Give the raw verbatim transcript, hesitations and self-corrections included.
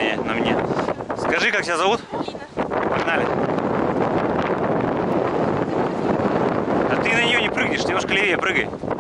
вернее, на мне. Скажи, как тебя зовут? Погнали. А ты на нее не прыгнешь, девушка левее прыгай.